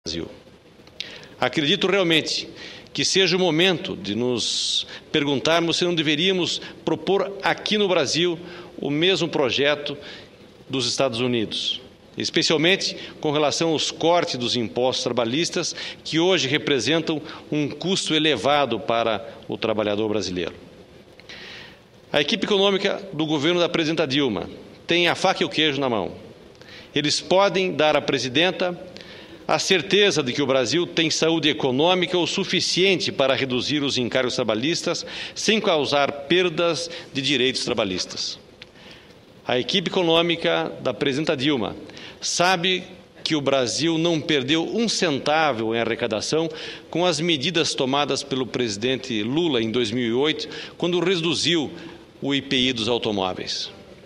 Brasil. Acredito realmente que seja o momento de nos perguntarmos se não deveríamos propor aqui no Brasil o mesmo projeto dos Estados Unidos, especialmente com relação aos cortes dos impostos trabalhistas, que hoje representam um custo elevado para o trabalhador brasileiro. A equipe econômica do governo da presidenta Dilma tem a faca e o queijo na mão. Eles podem dar à presidenta a certeza de que o Brasil tem saúde econômica o suficiente para reduzir os encargos trabalhistas sem causar perdas de direitos trabalhistas. A equipe econômica da presidenta Dilma sabe que o Brasil não perdeu um centavo em arrecadação com as medidas tomadas pelo presidente Lula em 2008, quando reduziu o IPI dos automóveis.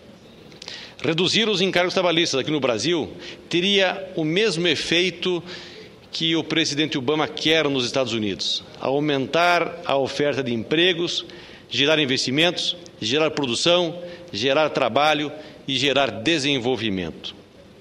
Reduzir os encargos trabalhistas aqui no Brasil teria o mesmo efeito que o presidente Obama quer nos Estados Unidos: aumentar a oferta de empregos, gerar investimentos, gerar produção, gerar trabalho e gerar desenvolvimento.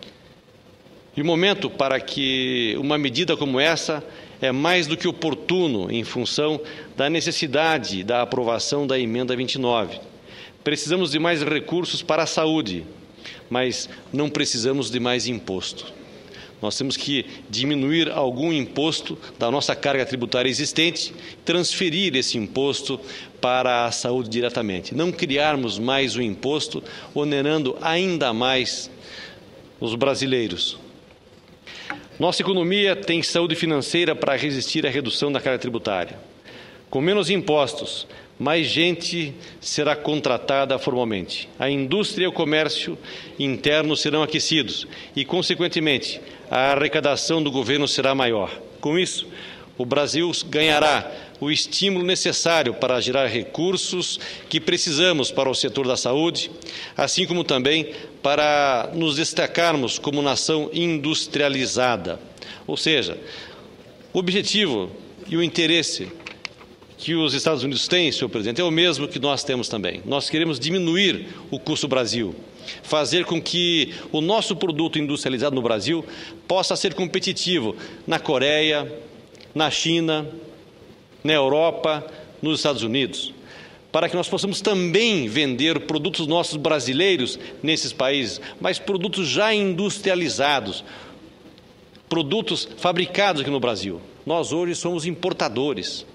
E o momento para que uma medida como essa é mais do que oportuno em função da necessidade da aprovação da emenda 29. Precisamos de mais recursos para a saúde, mas não precisamos de mais imposto. Nós temos que diminuir algum imposto da nossa carga tributária existente, transferir esse imposto para a saúde diretamente. Não criarmos mais o imposto, onerando ainda mais os brasileiros. Nossa economia tem saúde financeira para resistir à redução da carga tributária. Com menos impostos, mais gente será contratada formalmente. A indústria e o comércio interno serão aquecidos e, consequentemente, a arrecadação do governo será maior. Com isso, o Brasil ganhará o estímulo necessário para gerar recursos que precisamos para o setor da saúde, assim como também para nos destacarmos como nação industrializada. Ou seja, o objetivo e o interesse que os Estados Unidos têm, senhor presidente, é o mesmo que nós temos também. Nós queremos diminuir o custo Brasil, fazer com que o nosso produto industrializado no Brasil possa ser competitivo na Coreia, na China, na Europa, nos Estados Unidos, para que nós possamos também vender produtos nossos brasileiros nesses países, mas produtos já industrializados, produtos fabricados aqui no Brasil. Nós hoje somos importadores.